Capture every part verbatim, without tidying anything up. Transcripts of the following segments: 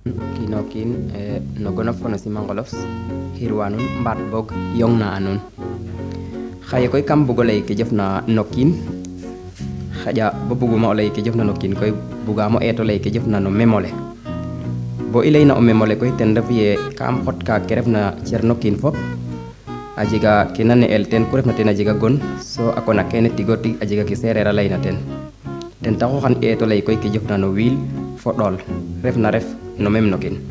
kino kin e no gono fono simangolos hirwanun mbat bog yongna anon xaye koy kam bugo lay ke jefna nokin xaja bo buguma o lay ke jefna nokin koy bugamo eto lay ke jefna no memole bo ilayna o memole koy ten ref ye kam xot ka ke refna cer nokin fop a jega ke nane el ten ku refna ten a jega gon so a kona kene tigo tig a jega ke sereer a layna ten ten taxu xan eto lay koy ke jefna no wiil fo ɗool refna ref no mem no kin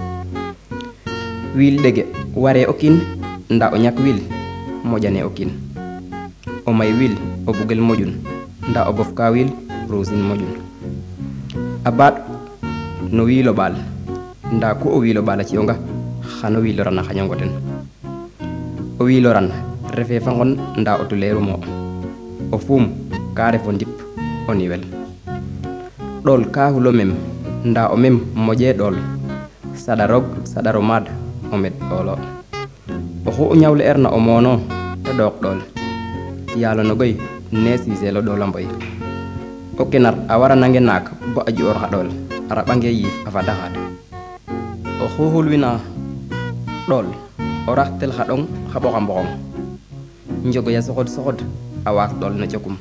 wiil ɗege ware o kiin nda o ñak wiil moƴane o kiin o may wiil o bugel moƴun nda o bof ka wiil ruusin moƴun a baaɗ no wiilo ɓaal nda ku o wiilo ɓaal a ci'onga xano wiiloran a xañongo ten o wiiloran refe fa ngon nda o tuleerumo o fuum ka ref o ndip o niwel ɗool ka xulo mem nda o mem moƴe ɗool saɗa roog saɗaro maad o med ɗoolo oxu o ñawle erna o moono te ɗooq ɗool yaalo no goy ne siiselo ɗoola mboy o kenar a waranange naak bo a ju'oor xa ɗool a raɓange yiif a fada xaad oxu xulwina ɗool o raxtel xa ɗong xa ɓoxa mboxong njogoya soxod soxod a waas ɗool no jokum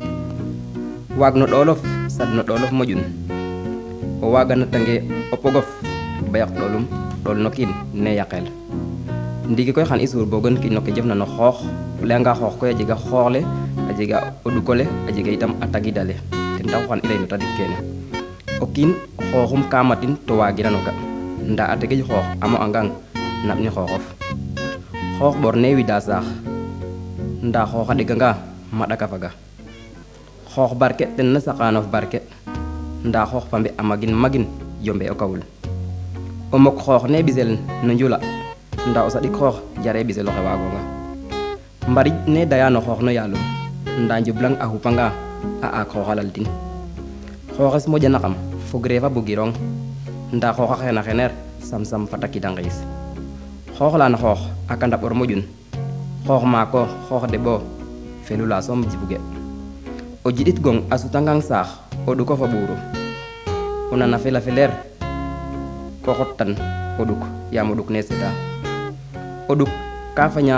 waag no ɗoolof sad no ɗoolof moƴun o waganatange o pogof ba yaq ɗoolum ɗool no kiin ne yaqel ndiki koy xan i suur bogon kiin no ke jefna no xoox o layanga xoox koy a jega xooxle a jega o ɗukole a jega itam a tagidale ten taxu xan i lay no tadik kene o kiin xooxum ka matin to wagirano ga nda a tegej xoox a mo angang naɓ ni xooxof xoox ɓor ne wida saax nda xoox a ɗeganga maɗaka faga xoox barke ten na saqanof barke nda xoox fambe a magin magin jombe o kawul o mok xoox ne ɓisel no njula nda o saɗik xoox jare ɓisel oxe waagonga mbarij ne daya no xoox no yaalum nda njublang a xupanga a aak xooxa laltin xooxes moƴana xam fogre fa bugirong nda xooxa xena xeneer sam-sam fata kida ngiis xoox lana xoox a kanda ɓor moƴun xoox maako xoox deɓo felula soom jibuge o jiɗit gong a sutangang saax o ɗuko fa ɓuuru o nana fela feleer ko xottan o ɗuk yaam o ɗuk ne seda o ɗuk ka faña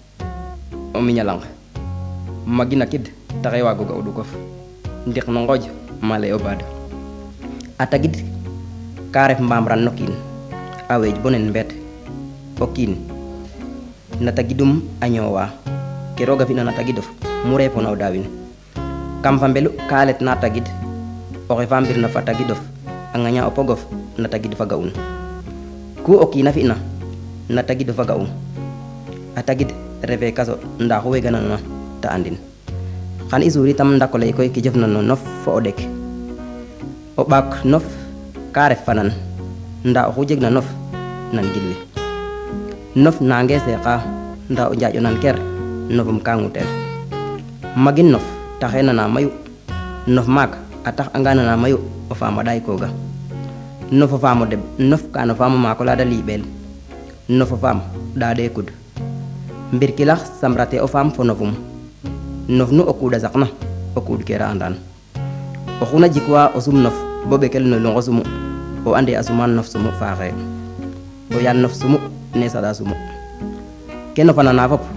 o miñalang magina kid taxe waago ga o ɗukof ndik no ngooj male o baad a tagid ka ref mbamran no kiin a weej bo nen mbeet o kiin na tagidum a ñoowa ke rooga fina na tagidof mu reefona o daawin kam fa mbelu ka let na tagid oxe fa mbirna fa tagidof a ŋaña o pogof na tagid fa ga'un ku o kiina fi'na na tagid fa ga'un a tagid refe kaso nda xu wegananoona ta andin xan i suur itam ndako lay koy ke jofna no nof fo o ɗek o ɓaak nof ka ref fanan nda oxu jegna nof nan gilwi nof nange seeqa nda o njaaƴo nan ker nofum ka ŋutel magin nof taxe nana mayu nof maak a tax anga nana mayu o faamo ɗaay koga nofo faamo deɓ nof ka no faamo maako la da liɓeel nofo faam ɗaɗe kud mbir kilax samrate o faam fo nofum nof nu o kuuɗa saqna o kuuɗ kera andan oxuna jikwa o sum nof bo ɓekel no lungo sumu o ande a suman nof sumu faaxe o yaal nof sumu ne saɗa sumu ke nofa nana fop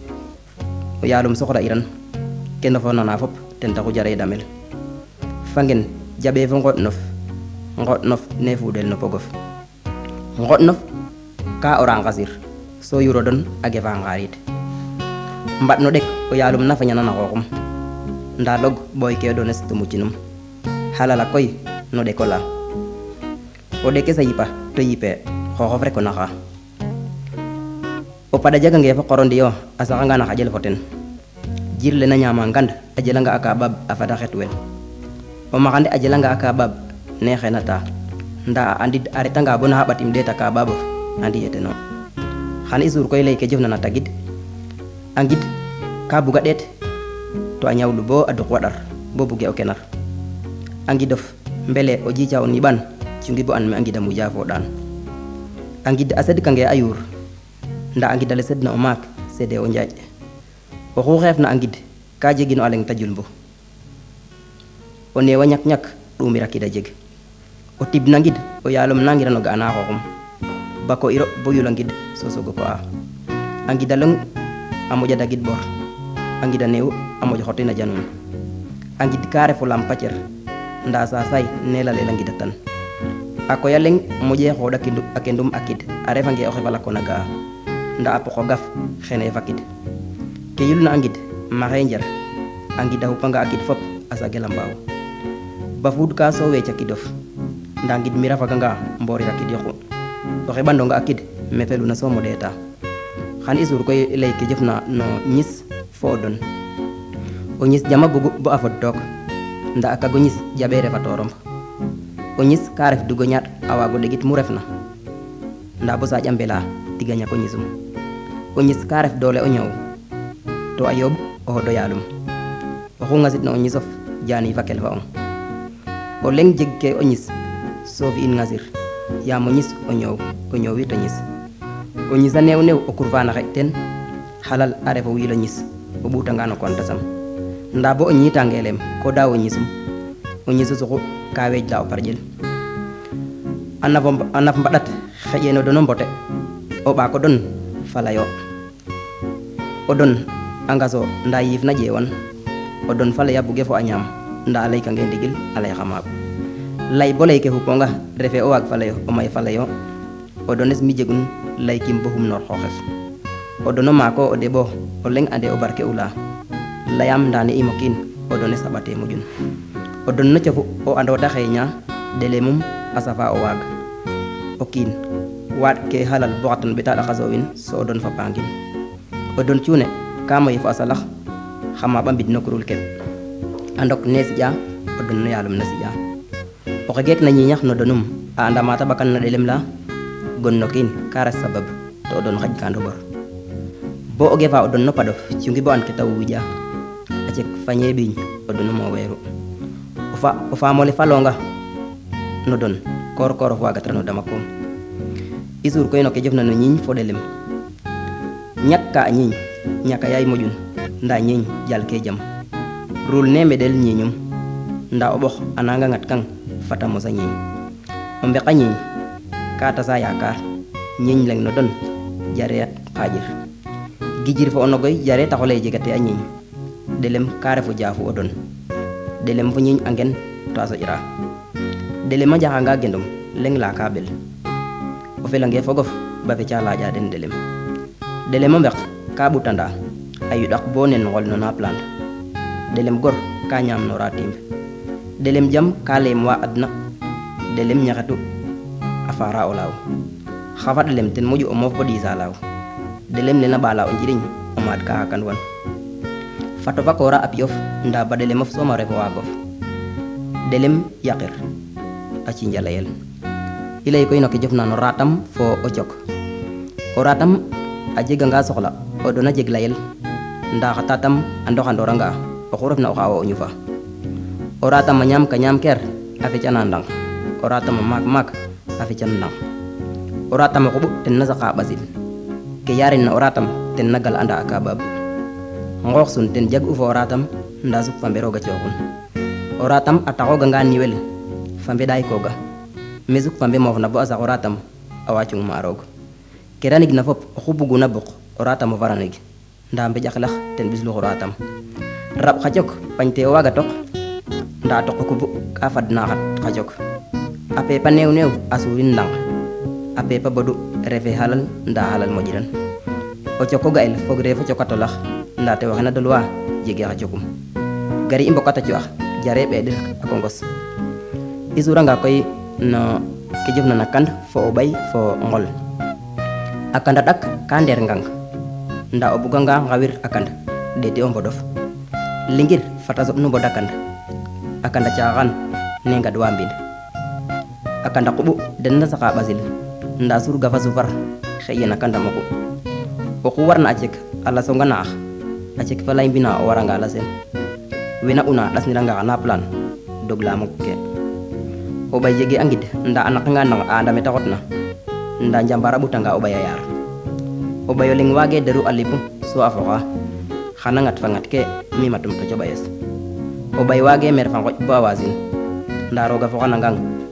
o yaalum soxla iran ke nofo nana fop ten taxu jare damel fangen jaɓe fo ngoɗ nof ngoɗ nof ne fuɗel no pogof ngoɗ nof ka o rangasir so yuro don a gefa ngarit mbaɗ no ɗek o yaalum na fañanana xooxum nda log ɓooy ke dones to mucinum halala koy no ɗeko la o ɗekes a yipa to yipe xooxof rek o naxa o paɗa jagange fo qoro ndiyo a saxanga na xaƴel fo ten jirle na ñama ngand a jelanga a ka ɓaab a fada xet wel o maxande a jelanga a ka ɓaab ne xenata nda a andid a retanga bo na xaɓatim ɗeeta ka ɓaabof andi eteno xan i suur koy lay ke jofna na tagid a ngid ka buga ɗeet to a ñawlu bo a duk waɗar bo buge o kenar a ngidof mbele o jica o niɓan cungi bo an me a ngida muja fo ɗaan a ngid a sedkange a yuur nda a ngidale sedna o maak sede o njaaƴ oxu xeefna a ngid ka jegino a leng ta julmbu o neewa ñak ñak ɗumira kida jeg o tib nangid o yalum nangirano ga ana xoxum bako iro bo yulangid so sogo ko a a ngidalong a moƴa dagid bor a ngida neew a moƴo xotin a janum a ngid ka refo lam pacer nda sasay nela lela ngida tan a koya leng moƴe xooɗa a kendum a kid a refange o xefala kona ga'a nda a poxo gaf xene fakid ke yulna a ngid maxe njar a ngida xupanga a kid fop a sagela mbaaw ba fuud ka so weca kidof nda ngid mi rafaganga mborir a kid yoqu o xeɓandonga a kid me feluna somo ɗeeta xan i suur koy ley ke jofna no ñis fo o don o ñis jama bugu bo a fod took nda a kago ñis jaɓe refa toromb o ñis ka ref dugo ñaaɗ a waago ɗegit mu refna nda bo saƴa mbela tiga ñako ñisum o ñis ka ref doole o ñoow to a yooɓ o xodo yaalum oxu ŋasitna o ñisof jaani fa kel fa'ong o leng jeg ke o ñis so fi'in ŋasir yaam o ñis o ñoow o ñoowit o ñis o ñis a neew neew o kurfana xeƴ teen xalal a refo wiil o ñis o ɓutanga no kontasam nda bo o ñitangelem ko daaw o ñisum o ñiso suxu ka weejla o parƴel a nafo a naf mbaɗat xeƴe no dono mbote o ɓaako don falayo o don a ngaso nda yiif na ƴeewan o don falaya buge fo a ñaam nda a laykange ndigil a lay xa maak lay bo lay ke xuponga refe o waag falayo o may falayo o dones mi jegun laykim bo xum noor xooxes o dono maako o deɓo o leng ande o barke ula layam nda ne'im o kiin o dones a ɓate mujun o don no cofu o ando te xeeña dele mum a safa o waag o kiin waaɗ ke halal bo xatan ɓeta ɗakasowin so o don fa pangin o don cuune ka moyi fo a salax xa maɓa mbid no kurul ke a ndok ne siƴa o don no yalum na siƴa oxe geek na ñiñax no donum a anda mata ɓakan na ɗelem la gon no kiin ka res sabab to o don xaƴ ka ndoɓor bo o gefa o don no paɗof cungi bo an ke ta wuƴa a cek fañe ɓiiñ o donum o weeru o faamole falonga no don koor koorof wagatirano dama koom i suur koy no ke jofna no ñiiñ fo ɗelem ñak ka a ñiiñ ñaka yaay moƴun nda ñiiñ jal ke jam rul ne meɗel ñiiñum nda o ɓox a nanga ngat kang fata mosa ñiiñ o mbeqa ñiiñ ka tasa yaakaar ñiiñ leng no don jare xaƴir gijir fo o nogoy jare taxo lay jegate a ñiiñ ɗelem ka refo jaafu o don ɗelem fo ñiiñ a ngen to a soƴra ɗelem a njaxanga gendum leng la ka ɓel o felange fogof ba feca laƴa den ɗelem ɗelem o mbek ka ɓutanda a yuɗak bo nen ngol no na plante ɗelem gor ka ñaamnora timb ɗelem jam ka leem wa adna ɗelem ñaxetu a fara o laaw xa fa ɗelem ten moƴu o moof bo ɗiisa laaw ɗelem ne na ɓala o njiriñ o maad ka xakan wan fato fa koora a pi'of nda ba ɗelemof soom a refo waagof ɗelem yaqir a cinja layel i lay koy no ke jofna no ratam fo o cok o ratam a jeganga soxla o dona jeg layel nda xa tatam a ndoxandoranga oxu refna o xa o ñufa o ratam a ñaam ka ñaam keer a fecana ndang o ratam a maak maak a fecan ndang o ratam a xuɓu ten na saqa ɓasil ke yarin na o ratam ten na gal anda a kabaab ngoox sun ten jag u fo o ratam nda suk fambe roga cooxun o ratam a taxoganga niwel fambe ɗaay koga me suk fambe moof na bo a sax o ratam a wacung ma roog ke ranig na fop oxu buguna buq o ratam o faranig nda mbeƴaxlax ten ɓislux o ratam raɓ xa cok pañte o waaga tok nda tok o kubu ka fadna xat xa cok a pepa neew neew a suurin ndang a pepa bodu refe halal nda halal moƴiran o coko ga'el fogre fo cokatolax nda te waxena dolwa jege xa cokum gari i mbokata cu'ax jare ɓeɗir a kongos i suuranga koy no ke jofna na kand fo o ɓay fo ngol a kanda ɗak ka ndeer ngang nda o buganga ngawir a kand ɗeete o mbodof lingir fata soɓ nu mboda kand a kanda caaxaan ne ngadwa mbind a kanda quɓu den na saqa ɓasil nda surga fa sufar xeƴen a kanda moku oxu warna a cek a lasonga naax a cek fa lay mbina o waranga lasen wena una ɗasniranga xa na plan dog la mok ke o ɓay jege a ngid nda a naqanga nang a anda mete xotna nda njambara ɓutanga o ɓay a yaar o ɓayo leng waage deru a lipu so a foxa xana ngat fa ngat ke mi matum to coɓayes o ɓay waage mer fa ngoƴ bo a wasin nda roga foxanangang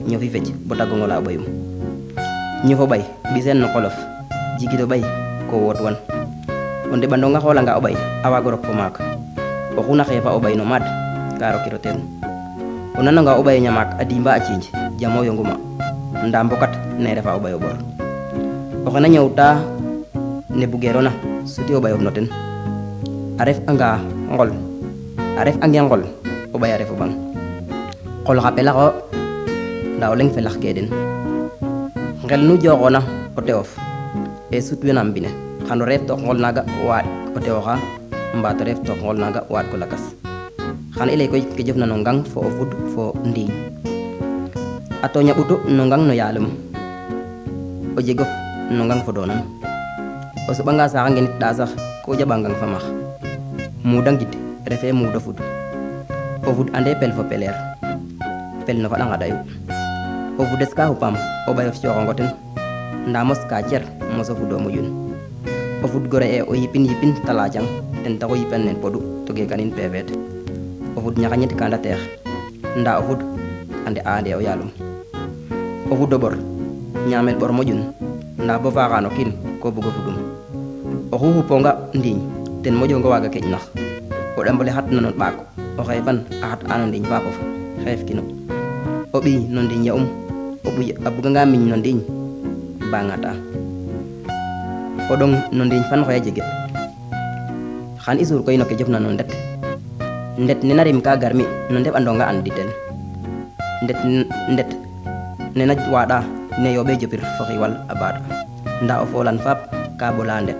ñofi fecc bo tagongola bayum ñofo bay bisen no qolof jigito bay ko wot wan o ndeɓandonga xoolanga o ɓay a waago rok fo maak oxu na xeefa o ɓay no maad ka rokiro teen o nananga o ɓayo ñamaak a dimba a ciinj jamo yonguma nda mbokat ne refa o ɓayo ɓor oxe na ñowta ne bugeerona suti o ɓayof no ten a ref anga ngol a ref ange ngol o ɓay a refo ɓang qol xa pelaxo nda o leng felax ke den ngel nu joxoona o tewof e sutwenam mbine xano reef took ngol naga waad o tewoxa mbato reef took ngol naga waad ko lakas xan i ley koy ke jofna no ngang fo o fud fo ndiiñ a toña ɓutu no ngang no yaalum o jegof no ngang fo doonam o soɓanga saxa ngenit ɗa sax ko jaɓa ngang fa max muda ngid refe muda fud o fud ande pel fo peleer pel no faɗanga dayu o fudes ka xupam o ɓayof coxongo ten nda mos ka cer moso fudo moƴun o fud gore e o yipin yipin talajang ten taxu yipan nen podu to gekanin pevet o fud ñaxañet kanda teex nda o fud ande a ande o yaalum o fudo ɓor ñamel ɓor moƴun nda bo faxano kiin ko bugo fudum oxu xuponga ndiiñ ten moƴongo waga keƴ nax o ɗambole xatna no ɓaak o xeefan a xat ano ndiiñ faafof xeef kino o ɓiy no ndiiñ ya um o ɓuy a buganga miñ no ndiiñ ba ngata o ɗong no ndiiñ fan xoya jege xan i suur koy no ke jofna no ndet ndet nena rim ka garmi no ndeɓandonga an ditel ndet ndet nena waɗa ne yoɓe jopir fo xiwal a baaɗ nda o folan faap ka ɓola ndet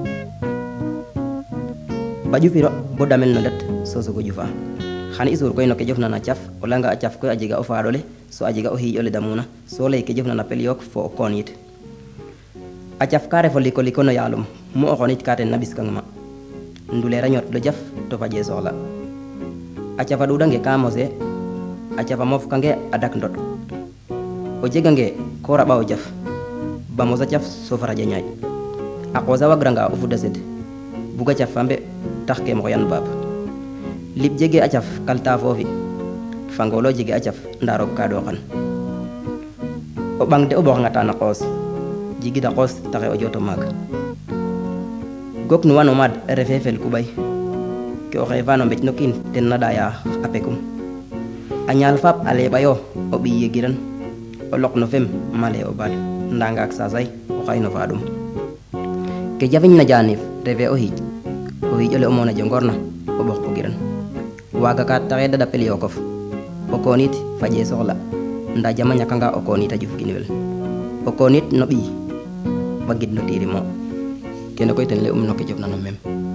ba ƴufiro bo damel no ndet so sogo ƴufa xan i suur koy no ke jofna na caf o leyanga a caf koy a jega o faaɗole so a jega o xiiƴole damuna so ley ke jofna na pel yook fo o koon yit a caf ka refo liko liko no yaalum mu o xonit ka ten na ɓiskang ma nduleer a ñoot lo jaf to faje soxla a cafa ɗuɗange ka mose a cafa mof kange a dak ndot o jegange ko raɓa o jaf ba mosa caf so faraƴa ñaaƴ a qoosa wagranga o fuda sed buga caf fambe tax ke moxoyan baab liɓ jege a caf kalta foofi fangolo jege a caf nda roog ka ɗoxan o ɓang de o ɓoxangata na qoos jigida qoos taxe o joto maag gok nuwa no maad refe fel kuɓay ke o xeefa no mbeƴ no kiin ten na ɗaya a pekum a ñaal faap a leɓayo o ɓiy yegiran o loq no fem male o baad nda ngaak sasay o xay no faɗum ke jafiñ na janif refe o xiiƴ o xiiƴole o moona jongorna o ɓox po giran waga ka taxe dada pel yokof o koonit faƴe soxla nda jama ñakanga o koonit a ƴuf kinwel o koonit no ɓiy ɓagid no tirimo kene koy ten le um no ke jofna no mem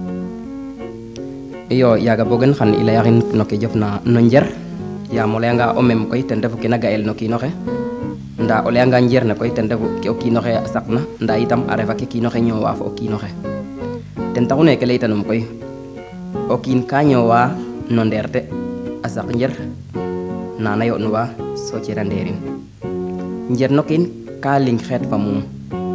iyo yaga bogen xan i leyaxin no ke jofna no njer yaam o leyanga o mem koy ten refu kena ga'el no kiinoxe nda o leyanga njer ne koy ten refu ke o kiinoxe a saqna nda itam a refa ke kiinoxe ñoowa fo o kiinoxe ten taxu neke leytanum koy o kiin ka ñoowa no ndeerte a saq njer nana yoɗnuwa so cira ndeerin njer no kiin ka ling xeet fa muum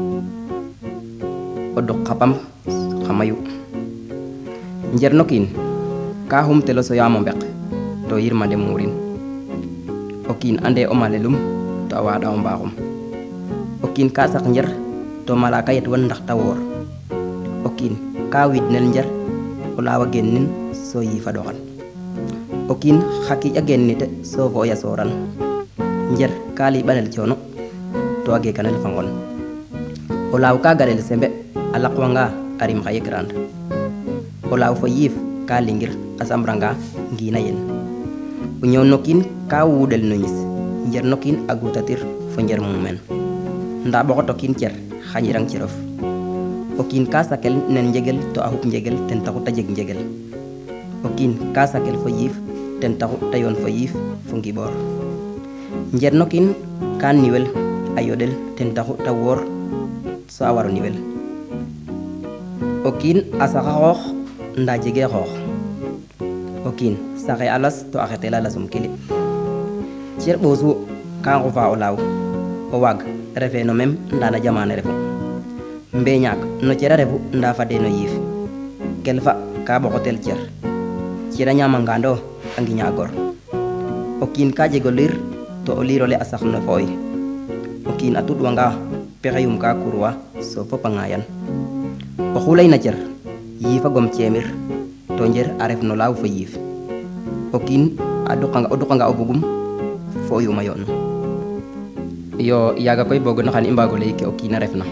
o duk xa pam xa mayu njer no kiin ka xumtelo so yaamo mbek to yirmande muurin o kiin ande o malelum to a waaɗa o mbaaxum o kiin ka saq njer to malaka yet wan ndax ta woor o kiin ka widnel njer o laawa gennin so yiifa ɗoxan o kiin xa kiiƴ a gennite so fo o yasooran njer ka liɓanel coono to a geekanel fa ngon o laaw ka galel sembe a laqwanga a rim xa yekrand o laaw fo yiif ka lingir a samranga ngiina yen o ñoow no kiin ka wuuɗel no ñis njer no kiin a gutatir fo njer mumen nda ɓoxoto kiin cer xaƴirang cerof o kiin ka sakel nen njegel to a xup njegel ten taxu ta jeg njegel o kiin ka sakel fo yiif ten taxu ta yoon fo yiif fo ngiɓoor njer no kiin ka niwel a yoɗel ten taxu ta woor so a waro niwel o kiin a saxa xoox nda jege xoox o kiin saxe a las to a xetel a lasum kili cer ɓoosu ka ngufa o laaw o waag refe no mem nda na jamane refu mbeñaak no cer a refu nda fade no yiif kelfa ka ɓoxotel cer cer a ñamangando a ngiña gor o kiin ka jego liir to o liirole a sax no fooy o kiin a tuɗwanga pexeyum ka kurwa so fop a ŋaayan oxu layna cer yiifa gom ceemir to njer a ref no laaw fo yiif o kiin a duqanga o duqanga o bugum fooyum a yo'nu yo yaaga koy boogona xan i mbaago lay ke o kiin a refna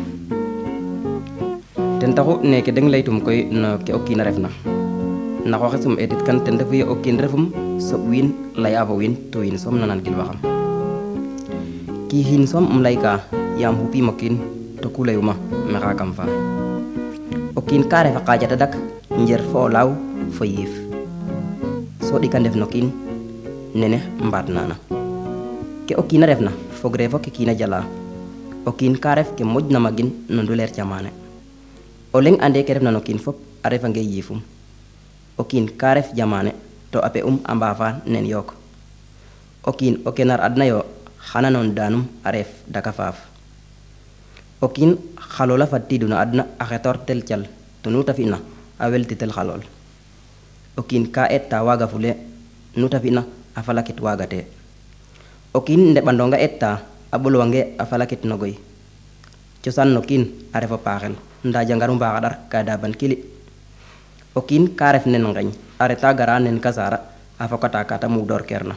ten taxu neke deng laytum koy no ke o kiin a refna na xooxesum eetit kan ten refu ye o kiin refum soɓ wiin laya fo wiin to wiin soom nanan gilwaxam kiixiin soom um layka yaam xupiim o kiin to ku layuma maxaa kam fa o kiin ka ref a qaaja tadak njer fo o laaw fo yiif so ɗika ndef no kiin nene mbaat nana ke o kiin a refna fogre fo ke kiin a jala o kiin ka ref ke moƴna magin no nduleer camane o leŋ ande ke refna no kiin fop a refange yiifum o kiin ka ref jamane to ape um a mbaafa nen yook o kiin o kenar adna yo xana noon daanum a reef daka faaf o kiin xalola fadtiidu no adna a xetor tel cal to nu ta fi'na a weltitel xalool o kiin ka eetta waaga fule nu ta fi'na a falakit waagate o kiin ndeɓandonga eetta a ɓolwange a falakit nogoy cosaan no kiin a refo paaxel nda jangaru mbaaxaɗar ka daaban kili o kiin ka ref nen ngeñ a reta gara nen kasaara a fokata kata mudoor keerna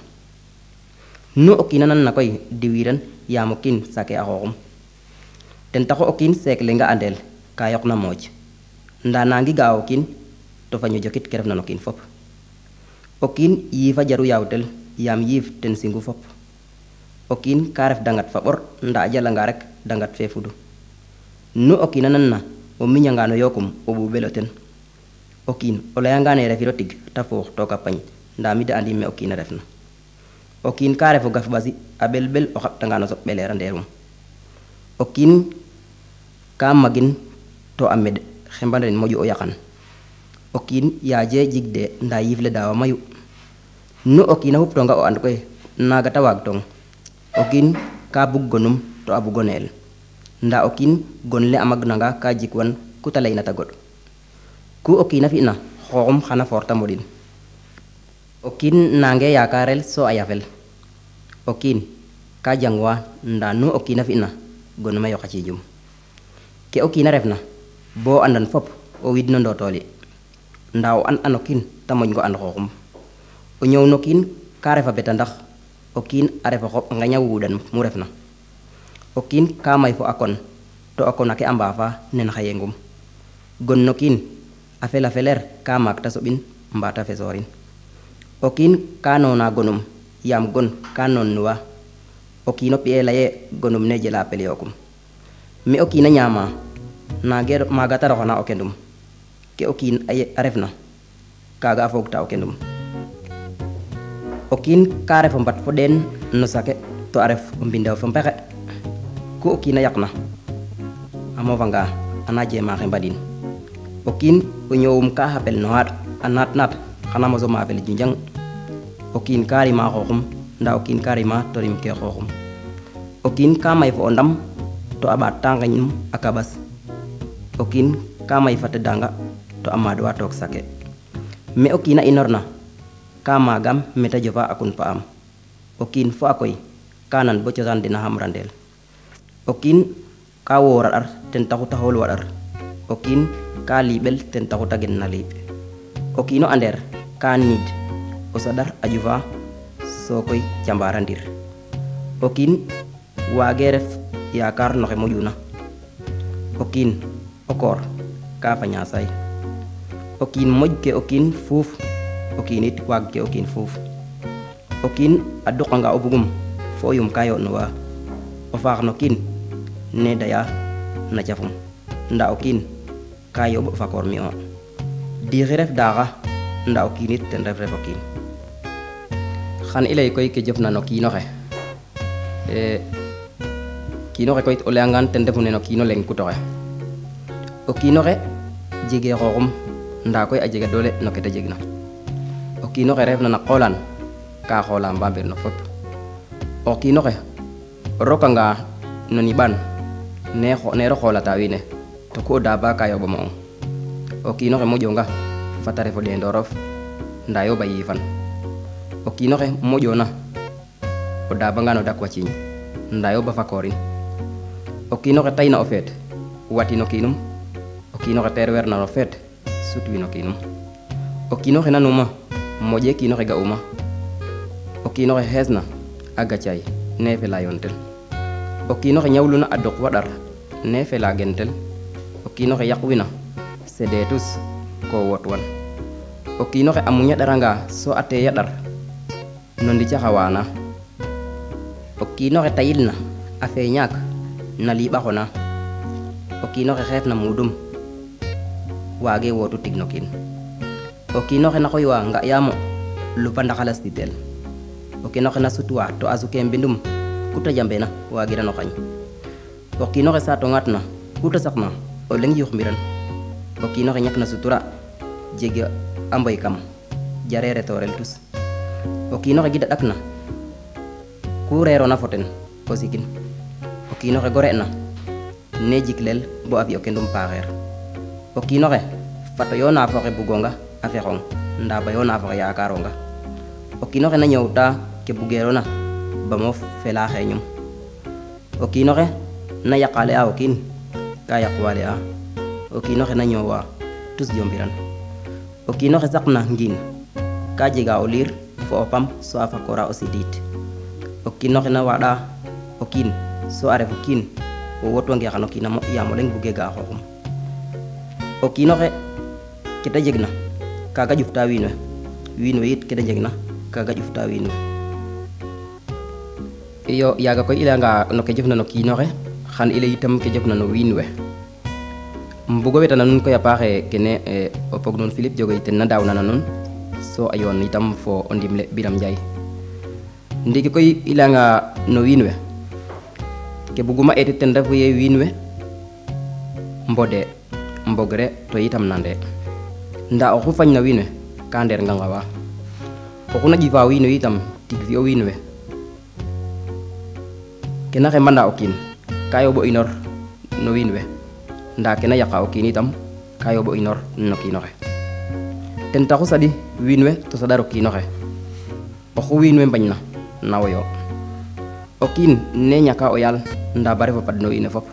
nu o kiin a nan na koy diwiiran yaam o kiin sake a xooxum ten taxu o kiin seek lenga andeel ka yoqna mooj nda nangi ga'a o kiin to faño jokit ke refna no kiin fop o kiin yiifa jaru yaawtel yaam yiif ten singu fop o kiin ka ref dangat fa ɓor nda a jalanga rek dangat fe fudu nu o kiin a nan na o miñanga no yookum o ɓuuɓelo ten o kiin o layangane refiro tig ta fuux toka pañ nda mi de andim me o kiin a refna o kiin ka refo gaf ɓasi a ɓelɓel o xaɓtanga no soɓ ɓeleera ndeerum o kiin ka magin to a meɗ xembanen moƴu o yaqan o kiin yaaje jigde nda yiif le daawa mayu nu o kiin a xuptonga o and koy naaga ta waag tong o kiin ka bug gonum to a bugo neel nda o kiin gon le a magnanga ka jikwan ku ta layna ta goɗ ku o kiin a fi'na xooxum xana foorta moɗin o kiin nange yakarel so a yafel o kiin ka jangwa nda nu o kiin a fi'na gonuma yoqa ciijum ke o kiin a refna bo andan fop o wid no ndootoli nda o an an o kiin ta moƴngo and xooxum o ñoow no kiin ka refa beta ndax o kiin a refa xoɓ ngeña wuuɗan mu refna o kiin ka may fo a kon to a kona ke a mbaafa nen xa yengum gon no kiin a fela feleer ka maak ta soɓin mbata fesoorin o kiin ka noona gonum yaam gon ka noon nuwa o kiino pi'e leye gonum ne jela pel yookum me o kiin a ñaama nage maaga ta roxana o kendum ke o kiin a refna kaaga a foogta o kendum o kiin ka refo mbat fo ɗeen no sake to a ref o mbindew fo mpexe ku o kiin a yaqna a moofanga ana jeema xembadin o kiin o ñoowum ka xapel no xaaɗ a naat naat xana moso maafel junjang o kiin ka rima xooxum nda o kiin ka rima to rim ke xooxum o kiin ka may fo o ndam to a ɓaat ta ngeñum a kaɓas o kiin ka may fa tedanga to a maadwa took sake me o kiin a inorna ka maagam mete jofa a kun pa'am o kiin fo a koy ka nan bo cosaan dena xam randeel o kiin ka woora ɗar ten taxu ta xool wa ɗar o kiin ka liiɓel ten taxu ta gen na liiɓ o kiino andeer ka niid o saɗar a ƴufa so koy cambara ndir o kiin waage ref yaakar no xe moƴuna o kiin o koor ka faña saay o kiin moƴ ke o kiin fuuf o kiin it waag ke o kiin fuuf o kiin a duqanga o bugum fo yum ka yo'nuwa o faax no kiin ne daya na cafum nda o kiin ka yoɓ fa koor mi o diixi ref daaxa nda o kiin it ten ref ref o kiin xan i lay koy ke jofna no kiinoxe kiinoxe koy o leyangaan ten refu ne no kiino leng kutoxe o kiinoxe jege xooxum nda koy a jega doole no ke ta jegna o kiinoxe refna na qoolaan ka xoola mbamir no fop o kiinoxe o rokanga no niɓaan ne nero xoolata wiin we to ku o daaba ka yoɓo mo'ong o kiinoxe moƴonga fata ref o ɗeendorof nda yoɓa yiifan o kiinoxe moƴona o daabanga no dak waciiñ ndaa yo ba fa koorin o kiin oxe tayna o feet watin o kiinum o kiin oxe teer weer na no feet sutwin o kiinum o kiin oxe nanuma moƴee kiin oxe ga'uma o kiin oxe xeesna a gacaay ne fela yoon tel o kiin oxe ñawluna a duq wa ɗar ne fela gen tel o kiin oxe yaqwina sedee tus ko wotwan o kiin oxe a muña ɗaranga so a teeya ɗar no ndica xa waana o kiin oxe tayilna a feeñaak na liiɓa xona o kiin oxe xeefna muudum waage wootu tig no kiin o kiin oxe na xoywa nga yaamo lupa ndaxalas titel o kiin oxe na sutwa to a suke mbindum ku ta jambeena waagirano xañ o kiin oxe saatongaatna ku ta saqna o leŋ yuxmbiran o kiin oxe ñakna sutura jega a mboy kam jare retoorel tus o kiin oxe gida ɗakna ku reerona fo ten o sigin o kiin oxe gore'na ne jiklel bo a fi o kendum paaxeer o kiin oxe fato yoona fo xe bugonga a fexong ndaa ba yoona fo xe yaakaronga o kiin oxe na ñoowta ke bugeerona ba mo fela xeeñum o kiin oxe na yaqaale a o kiin ka yaqwaale a o kiin oxe na ñoowa tus jombiran o kiin oxe saqna ngiin ka jega o liir fo o pam so a fakoora o sidiit o kiin oxe na waaɗa o kiin so a ref o kiin o wotwange xan o kiin yaam o leŋ buge ga a xooxum o kiin oxe ke ta jegna kaaga ƴufta wiin we wiin we yit ke da njegna kaaga ƴufta wiin we iyo yaaga koy i layanga no ke jofna no kiin oxe xan i lay itam ke jofna no wiin we mbugo wetana nuun koy a paaxe kene o pog nuun Philippe Diogoy ten na daawna na nuun so a yoon itam fo o ndimle Biram Ndiaye ndiiki koy i layanga no wiin we ke buguma eetit ten refu ye wiin we mbode mbogre to itam nande ndaa oxu fañna wiin we ka ndeer ngangawa oxu na ƴifa wiin we itam tig fi'o wiin we kena xembana o kiin ka yooɓo inor no wiin we ndaa kena yaqa o kiin itam ka yooɓo inor no kiinoxe ten taxu saɗi wiin we to saɗar o kiinoxe oxu wiin we mbañna nawoyo o kiin ne ñaka o yaal ndaa ba ref o pad no wiin we fop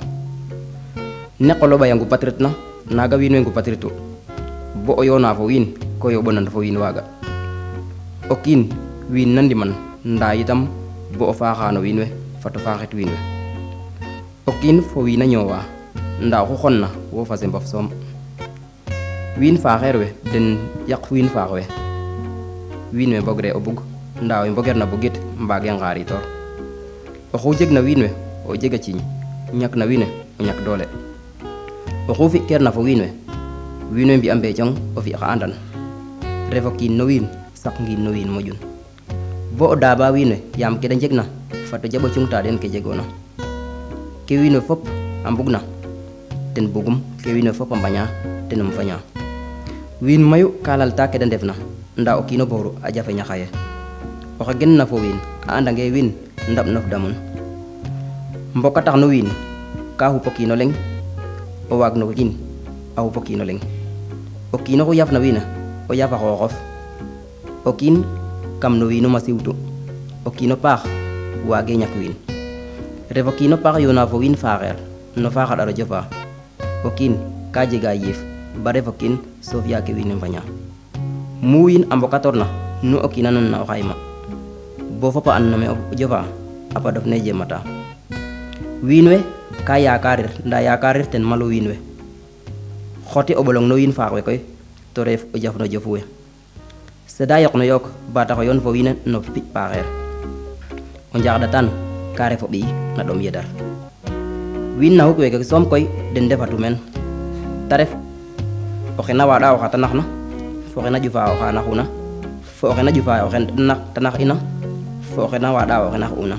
ne qolo ɓay a ngupatritna naaga wiin we ngupatritu bo o yoona fo wiin ko yooɓonan fo wiin waaga o kiin wiin na ndiman ndaa yitam bo o faaxa no wiin we fato faaxit wiin we o kiin fo wiin a ñoowa ndaa oxu xonna wo fa sembof soom wiin faaxeer we den yaq wiin faax we wiin we mbogre o bug ndaa we mbogeerna bugit mbaage ngaaritoor oxu jegna wiin we o jega ciiñ ñakna wiin we o ñak doole oxu fi'keerna fo wiin we wiin we mbi'a mbeecong o fi' xa andan ref o kiin no wiin saq ngiin no wiin moƴun bo o daaba wiin we yaam ke da njegna fato jaɓo cungta den ke jegoona ke wiin we fop a mbugna ten bugum ke wiin we fop a mbaña ten um faña wiin mayu ka lalta ke da ndefna ndaa o kiino booru a jafeña xaye oxe genna fo wiin a andange wiin ndaɓ nof damun mboka tax no wiin ka xup o kiino leŋ o waag no kiin a xup o kiino leŋ o kiino xu yafna wiin o yafa xooxof o kiin kam no wiinum a siwtu o kiino paax waage ñak wiin ref o kiino paax yoona fo wiin faaxeer no faaxaɗar o jofa o kiin ka jega yiif ba ref o kiin so fi'a ke wiin we mbaña mu wiin a mbokatorna nu o kiina nan na o xayma bo fop a and no me o jofa a paɗof ne jemata wiin we ka yaakarir ndaa yaakarir ten malu wiin we xoti o ɓolong no wiin faax we koy to reef o jaf no jofu we seda yoq no yook ba tax o yoon fo wiin we no pi paaxeer o njaxɗatan ka ref o ɓiy na ɗom yedar wiin na xuk weeke soom koy den ndefatu meen te ref oxe na waaɗa oxa ta naxna fo oxe na ƴufa oxa naxuna fo oxe na ƴufa oxe ta nax ina fo oxe na waaɗa oxe nax una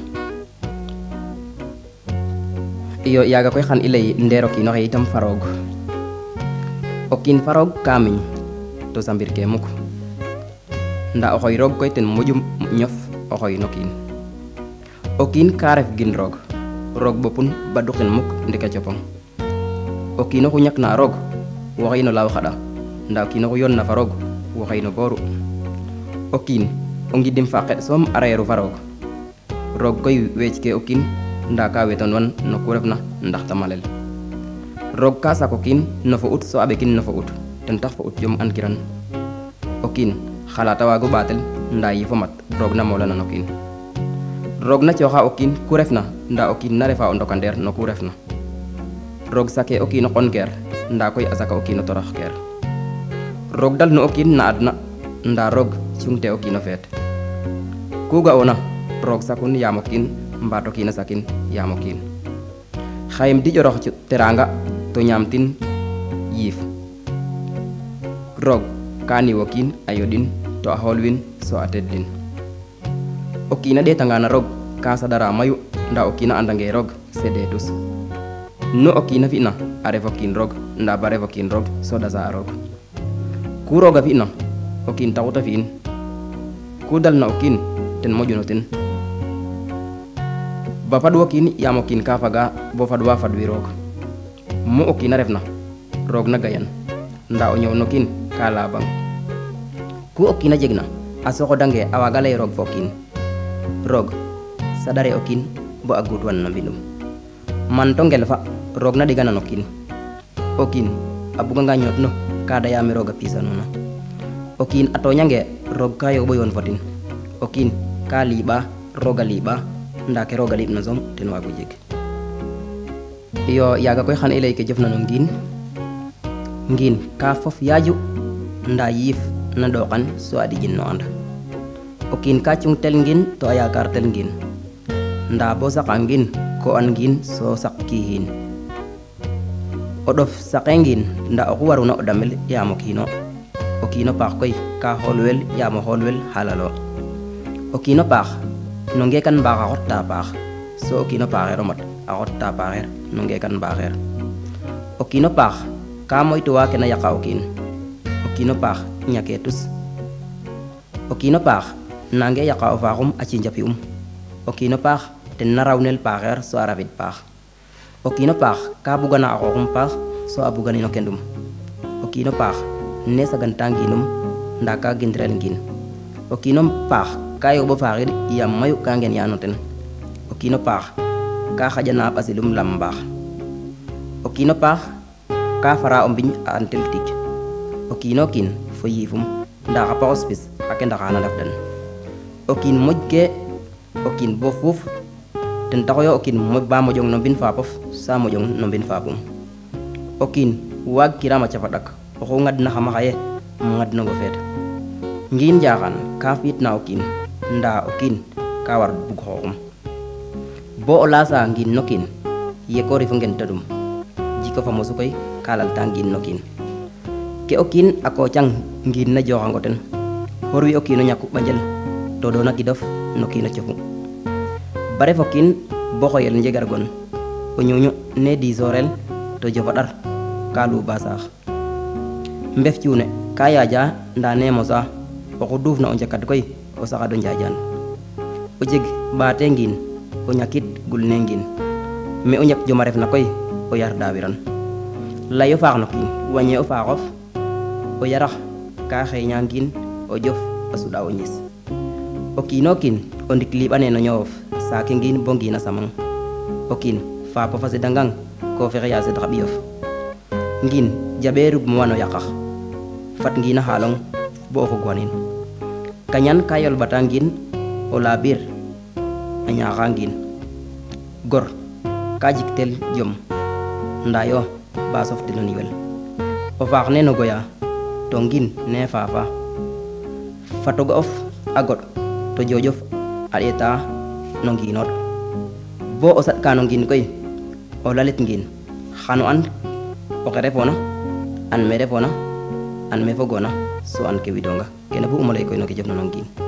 iyo yaaga koy xan i lay ndeer o kiinoxe itam fa roog o kiin fa roog ka miñ to sambir ke muk ndaa o xoy roog koy ten moƴu ñof o xoy no kiin o kiin ka ref gin roog roog bopun ba duqin muk ndika copong o kiino xu ñakna roog waxey no laaw xaɗa ndaa o kiino xu yoon na fa roog waxey no booru o kiin o ngidim fa qeɗ soom a reeru fa roog roog koy weec ke o kiin nda ka wetan wan no ku refna ndax ta malel roog ka sako kiin no fo ut so a ɓekin no fo ut ten tax fo ut jom an kiran o kiin xalata waago ɓatel nda yifo mat roog na molana no kiin roog na cooxa o kiin ku refna nda o kiin na refa o ndokandeer no ku refna roog sake o kiin o qonkeer nda koy a saka o kiin o torax keer roog dal nu o kiin na adna nda roog cungte o kiin o feet ku ga'oona roog sakun yaam o kiin mbaat o kiin a sakin yaam o kiin xayem diƴorox teranga to ñaamtin yiif roog ka niiw o kiin a yoɗin to a xoolwin so a teddin o kiin a ɗeetanga na roog ka saɗara mayu nda o kiin a andange roog seɗe tus nu o kiin a fi'na a ref o kiin roog nda ba ref o kiin roog so ɗasa a roog ku roog a fi'na o kiin taxut a fi'in ku dalna o kiin ten moƴuno ten ba fadwo kiin yaam o kiin ka faga bo fadwa fadwi roog mu o kiin a refna roog na gayan nda o ñoow no kiin ka laabang ku o kiin a jegna a soxodange a waaga lay roog fo o kiin roog saɗare o kiin bo a gudwan no mbinum man to ngel fa roog na ɗigana no kiin o kiin a buganga ñootno ka dayame roog a piisanuna o kiin a toñange roog ka yooɓo yoon fo ten o kiin ka liiɓa roog a liiɓa nda ke roog a liɓna soom ten waago jeg iyo yaaga koy xan i lay ke jofna no ngiin ngiin ka fof yaaju nda yiif na ɗoqan so a ɗijin no and o kiin ka cungtel ngiin to a yakartel ngiin nda bo saqa ngiin ko an ngiin so saq kiihin o ɗof saqe ngiin nda oxu waruna o damel yaam o kiino o kiino paax koy ka xoolwel yaam o xoolwel xalalo o kiino paax no ngeekan mbaax a xotta paax so o kiino paaxeer o mat a xotta paaxeer no ngeekan mbaaxeer o kiino paax ka moytuwa ke na yaqa o kiin o kiino paax ñake tus o kiino paax nange yaqa o faaxum a cinja pi'um o kiino paax ten na rawnel paaxeer so a rafid paax o kiino paax ka bugana a xooxum paax so a buganin o kendum o kiino paax ne saganta ngiinum nda ka gindirel ngiin o kiino paax ka yooɓo faaxid yaam mayu ka ngen yaano ten o kiino paax ka xaƴana ɓasilum lam mbaax o kiino paax ka fara o mbiñ a antel tig o kiino kiin fo yiifum nda xa paxos pis xa kendaxana ndafdan o kiin moƴ ke o kiin bo fuuf ten taxoyo o kiin ba moƴong no mbin faapof sa moƴong no mbin faapum o kiin waag kiram a cafa ɗak oxu ŋadna xama xaye um ŋadnongo feet ngiin njaxan ka fiitna o kiin nda o kiin ka war bug xooxum bo o laasa ngiin no kiin yeko rifo ngen tadum jiko fa mosu koy ka lalta ngiin no kiin ke o kiin a koocang ngiin na joxango ten horwi o kiino ñaku ɓanjel to doona kidof no kiino cofu ba ref o kiin bo xoyel njegar gon o ñuuñu ne diisorel to jofa ɗar ka luuba saax mbef cuune ka yaaja nda ne mosa oxu duufna o njakat koy o saxado njaajaan o jeg ɓaate ngiin o ñakit gul ne ngiin me o ñak joma refna koy o yar daawiran layo faax no kiin wañe o faaxof o yarax ka xeeña ngiin o jof a suɗa o ñis o kiino kiin o ndik liɓane no ñowof saake ngiin bo ngiin a samang o kiin faapof a sedangang ko fexe ya sed xa ɓiyof ngiin jaɓe rugmo wano yaqax fat ngiin a xaalong bo o fog wanin kañan ka yolbata ngiin o laabir a ñaaxa ngiin gor ka jiktel jom nda yo ba softel o niwel o faax ne no goya to ngiin ne faafa fato ga'of a goɗ to joojof a ɗeeta no ngiinood bo o saɗka no ngiin koy o lalit ngiin xano an oxe refoona an me refoona an me fogoona so an ke widonga kene bu um lay koy no ke jofna no ngiin